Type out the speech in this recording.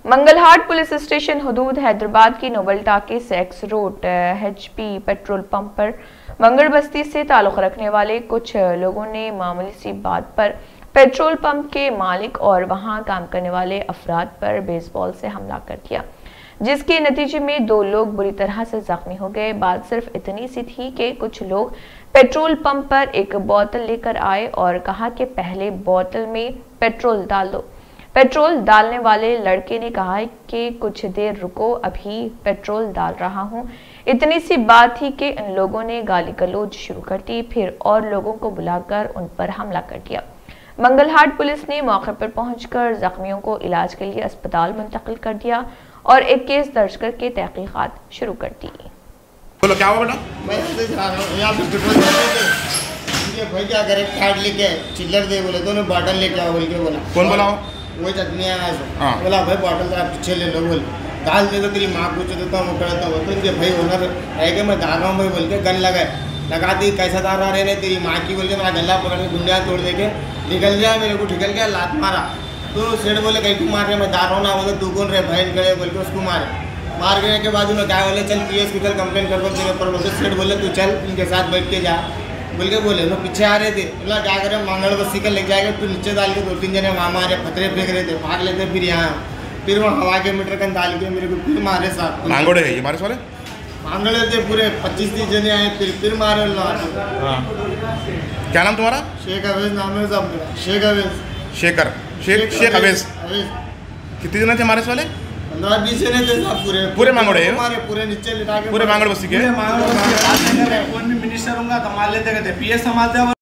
Mangalhat police station हुदूद हैदराबाद की Noble talkie सेक्स रोड HP पेट्रोल पंप पर मंगल बस्ती से ताल्लुक़ रखने वाले कुछ लोगों ने मामूली सी बात पर पेट्रोल पंप के मालिक और वहां काम करने वाले अफराद पर बेसबॉल से हमला कर दिया, जिसके नतीजे में 2 लोग बुरी तरह से जख्मी हो गए। बात सिर्फ इतनी सी थी कि कुछ लोग पेट्रोल पंप पर एक बोतल लेकर आए और कहा कि पहले बोतल में पेट्रोल डाल दो। पेट्रोल डालने वाले लड़के ने कहा कि कुछ देर रुको, अभी पेट्रोल डाल रहा हूं। इतनी सी बात थी कि इन लोगों ने गाली गलौज शुरू कर दी, फिर और लोगों को बुलाकर उन पर हमला कर दिया। मंगलहाट पुलिस ने मौके पर पहुंचकर जख्मियों को इलाज के लिए अस्पताल मुंतकिल कर दिया और एक केस दर्ज करके तहकीकात शुरू कर दी। बोलो क्या हुआ बेटा? मैं यहाँ पे पेट्रोल भाई क्या करे, कार्ड लेके चिल्लर दे बोले, दोनों बॉटल लेके आओ बोल के बोला। कौन बोला? वही चटनी आया सर। बोला भाई बॉटल तो आप पीछे ले लो, बोल दाल दे दो, तेरी माँ पूछे देता हूँ करता हूँ। तो इनके भाई ओनर है कि मैं डाल रहा हूँ भाई बोल के गन लगा दी। कैसा डाल रहा है तेरी माँ की बोल के मेरा गला पकड़ के गुंडिया तोड़ दे के निकल गया, मेरे को ठिकल गया, लात मारा। तो सेठ बोले कहीं को मार रहे, मैं दार रहा हूँ ना, बोले तू कौन रहे भाई करे बोल के उसको मार गए के बाद उन्हें क्या बोले चल PS की चल कंप्लेन कर दो तेरे ऊपर। बोलते सेठ बोले तू चल इनके साथ बैठ के जा बोल के बोले। लोग पीछे आ रहे थे, बोला क्या करें मंगल बस्ती का लेके जाएगा, फिर नीचे डाल के 2-3 जने वहाँ मारे, पत्थरे फेंक रहे थे, भाग लेते फिर यहाँ, फिर वो हवा के मीटर का डाल के मेरे को फिर मारे साथ। मांगोड़े है ये मारे वाले? मांगड़े थे पूरे 25-30 जने आए, फिर मारे लोग। क्या नाम तुम्हारा? शेख अवेज नाम है साहब मेरा, शेख अवेज। शेख अवेज। कितने जने थे हमारे वाले? 15-20 जने थे साहब, पूरे मांगोड़े हैं? हमारे पूरे नीचे लिटा के पूरे मांगड़ बस्ती के? कौन भी मिनिस्टर होगा संभाल लेते, PS संभालते